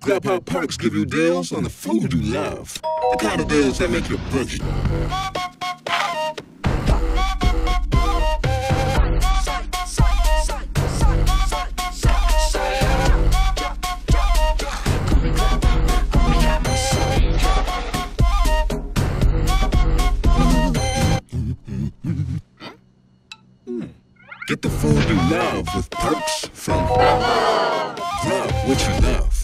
Grubhub Perks give you deals on the food you love. The kind of deals that make your boogie. Get the food you love with Perks from Grub, what you love.